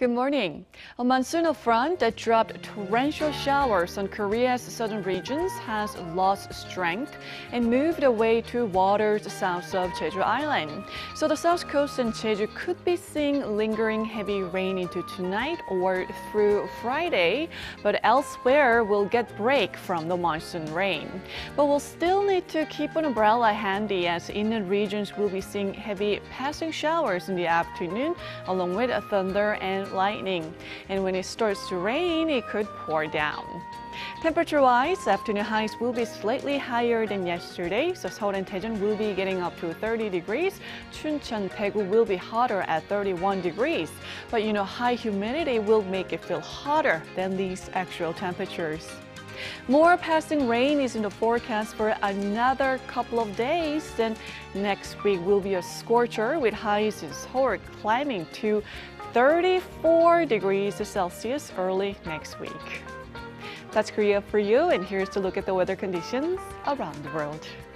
Good morning. A monsoonal front that dropped torrential showers on Korea's southern regions has lost strength and moved away to waters south of Jeju Island. So the south coast and Jeju could be seeing lingering heavy rain into tonight or through Friday, but elsewhere we'll get break from the monsoon rain. But we'll still need to keep an umbrella handy as inland regions will be seeing heavy passing showers in the afternoon along with thunder and lightning. And when it starts to rain, it could pour down. Temperature-wise, afternoon highs will be slightly higher than yesterday, so Seoul and Daejeon will be getting up to 30 degrees. Chuncheon, Daegu will be hotter at 31 degrees. But high humidity will make it feel hotter than these actual temperatures. More passing rain is in the forecast for another couple of days. Then next week will be a scorcher with highs in Seoul climbing to 34 degrees Celsius early next week. That's Korea for you, and here's a look at the weather conditions around the world.